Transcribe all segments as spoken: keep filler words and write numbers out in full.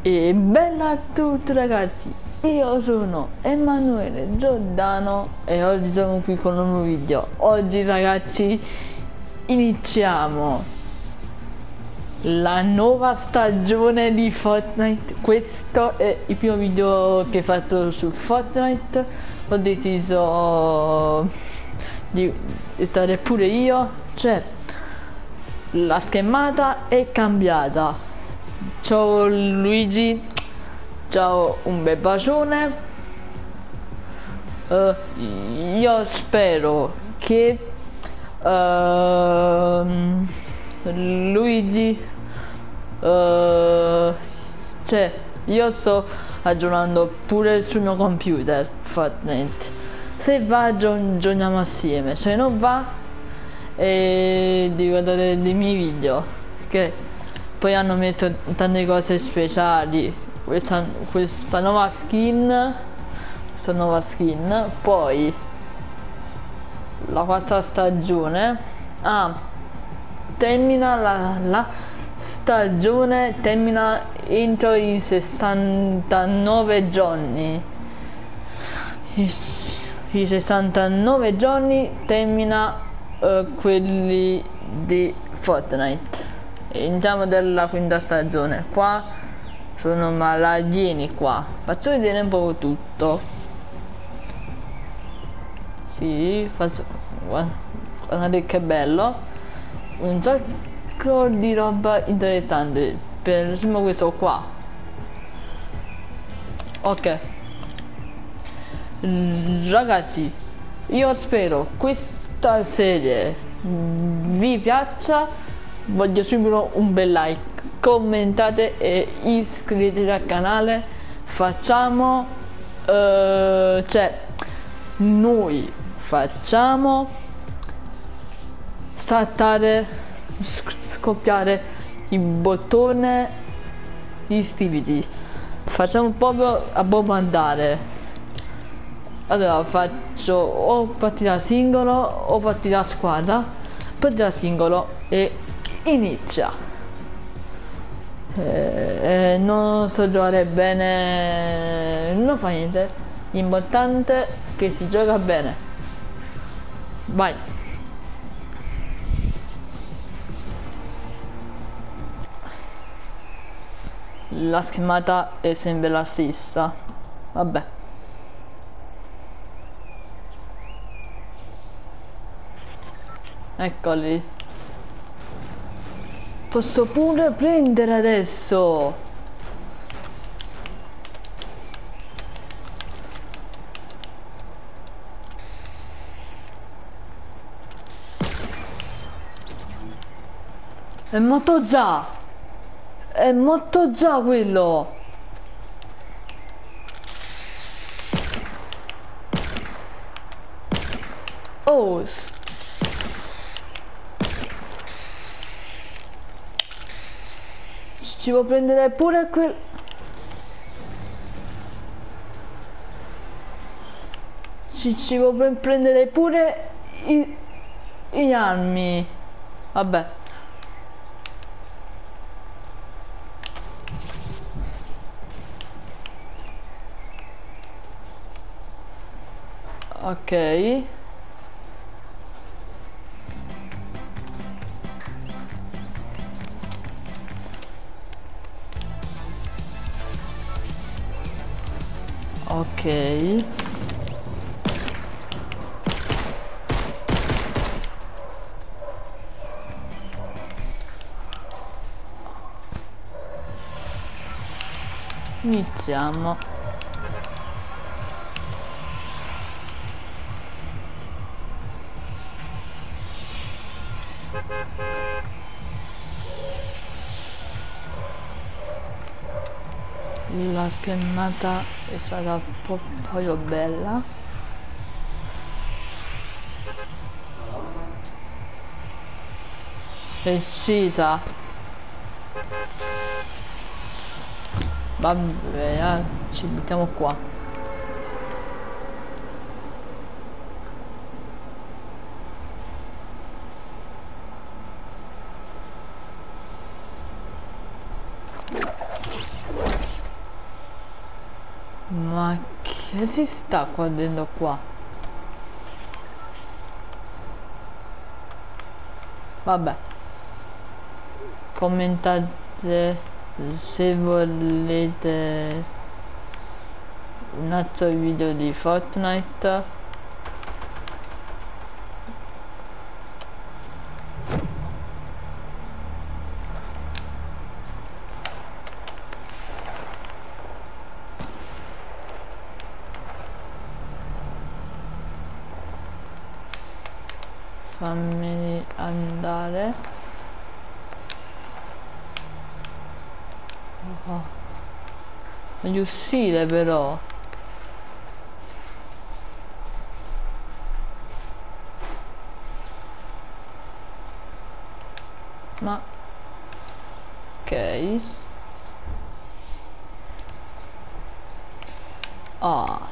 E bella a tutti ragazzi, io sono Emanuele Giordano e oggi siamo qui con un nuovo video. Oggi ragazzi iniziamo la nuova stagione di Fortnite. Questo è il primo video che faccio su Fortnite. Ho deciso di stare pure io, cioè la schermata è cambiata. Ciao Luigi, ciao, un bel bacione. Uh, io spero che uh, Luigi, uh, cioè io sto aggiornando pure sul mio computer Fortnite. Se va giochiamo assieme, se non va e devi guardare dei miei video, perché poi hanno messo tante cose speciali. Questa, questa nuova skin, questa nuova skin, poi la quarta stagione. Ah, termina la, la stagione, termina entro i sessantanove giorni. I, i sessantanove giorni termina uh, quelli di Fortnite. Iniziamo della quinta stagione. Qua sono maladini qua. Faccio vedere un po' tutto. Sì, faccio. Guardate che bello. Un sacco di roba interessante. Per esempio questo qua. Ok. Ragazzi, io spero questa serie vi piaccia. Voglio subito un bel like, commentate e iscrivetevi al canale. Facciamo uh, cioè noi facciamo saltare, scoppiare il bottone iscriviti. Facciamo proprio a bombardare. Allora faccio o partita singolo o partita squadra. Partita singolo e inizia. Eh, eh, non so giocare bene, non fa niente, l'importante è che si gioca bene. Vai. La schermata è sempre la stessa, vabbè. Eccoli. Posso pure prendere adesso. È morto già. È morto già quello. Oh. Ci può prendere pure quel... Ci, ci può pre prendere pure i... gli armi. Vabbè. Ok. Ok. Iniziamo. La schermata è stata proprio bella. Precisa. Vabbè, eh, ci mettiamo qua. Ma che si sta qua dentro qua? Vabbè, commentate se volete un altro video di Fortnite. Fammi andare. Oh. Voglio uscire però. Ma ok. Ah.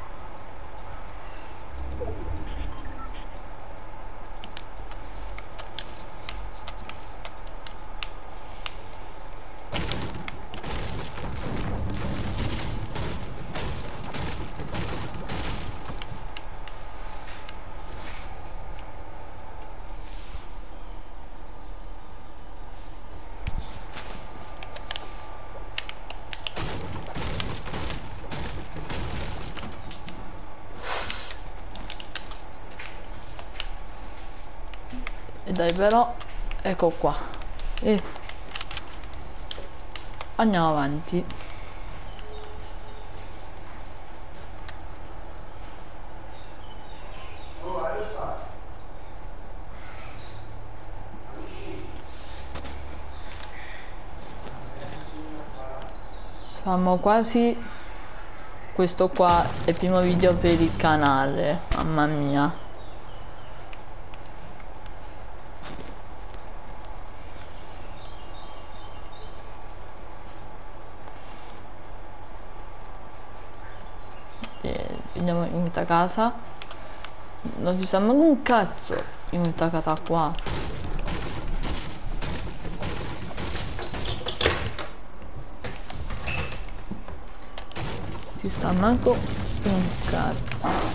E dai però, ecco qua. E andiamo avanti. Siamo quasi. Questo qua è il primo video per il canale, mamma mia. E andiamo in questa casa. Non ci sta manco un cazzo in questa casa qua. Ci sta manco un cazzo.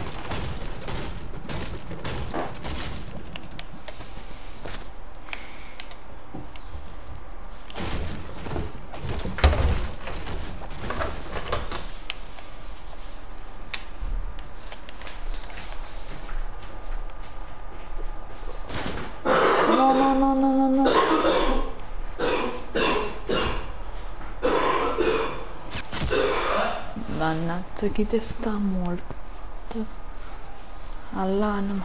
No, no, no, no, no, no. Mannaggia, chi te sta morto all'anima.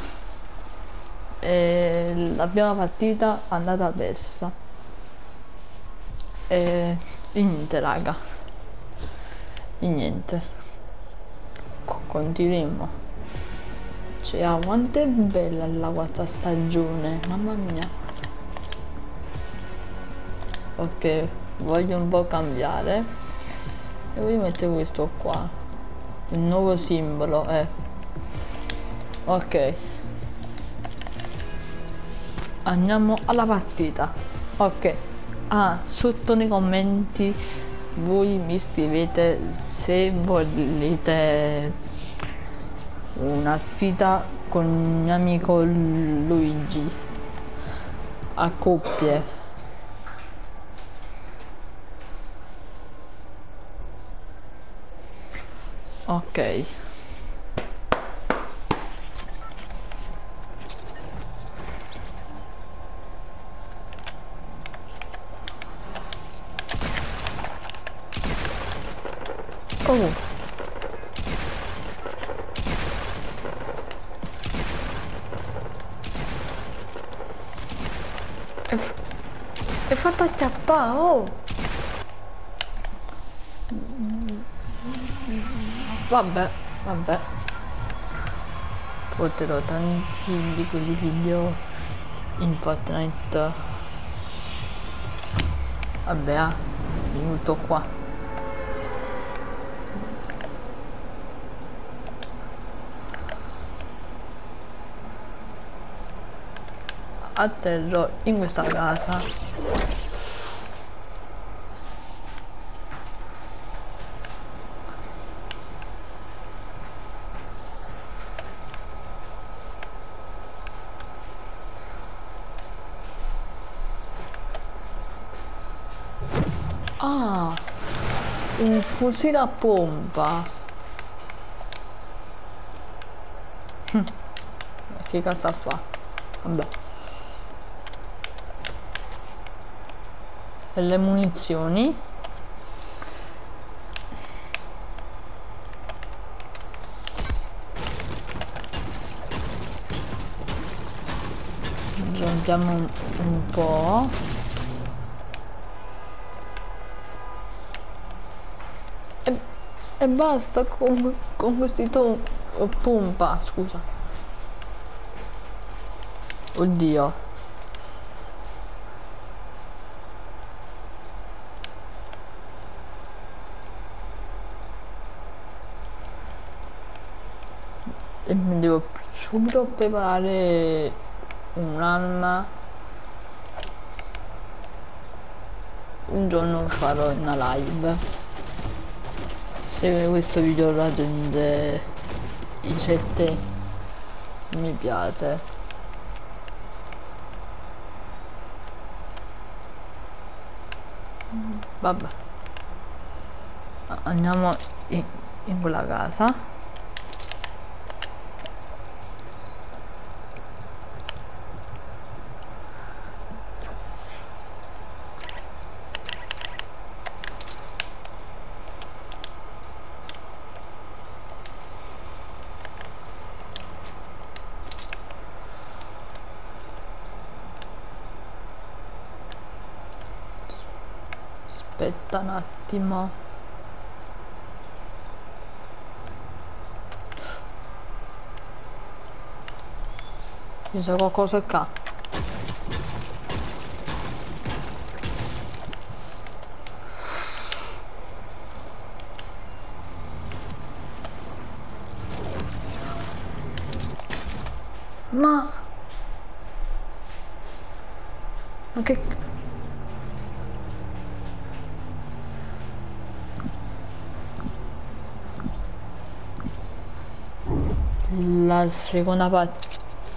E la prima partita è andata persa. E, e niente raga. E niente. Continuiamo. Cioè, quanto è bella la quarta stagione, mamma mia. Ok, voglio un po' cambiare e voglio mettere questo qua, il nuovo simbolo, eh. Ok, andiamo alla partita. Ok, ah, sotto nei commenti voi mi scrivete se volete una sfida con il mio amico Luigi a coppie. Ok. Oh. È fatto acchiappare, oh! Vabbè, vabbè. Potrò tanti di quei video in Fortnite. Vabbè, ah, venuto qua. Atterrò in questa casa. Ah, un fucile a pompa. Che cosa fa? Vabbè. E le munizioni. Aggiungiamo un, un po'. E, e basta con, con questi to pompa, scusa. Oddio. E mi devo subito preparare un'arma. Un giorno farò una live. Se questo video raggiunge i sette mi piace. Vabbè, andiamo in, in quella casa. Aspetta un attimo. C'è qualcosa qua. Ma... Ma che... La seconda parte,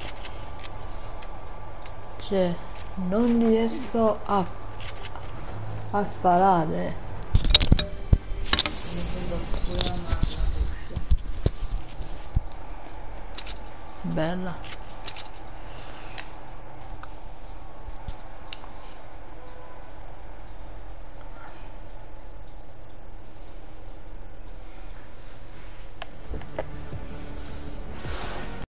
cioè non riesco a, a sparare. Bella.